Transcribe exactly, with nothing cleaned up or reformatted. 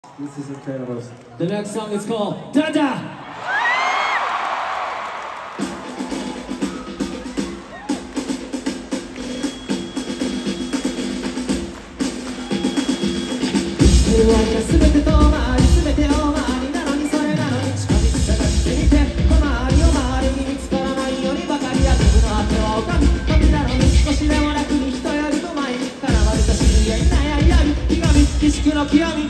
This is incredible. The next song is called Dada!全て遠回り全て大回りなのにそれなのに近道探してみて小回りを周りに見つからないよりばかりや僕の果ては拝み旅なのに少しでも楽に人よりも前に絡まれた知り合い悩みやりひがみ意識の極み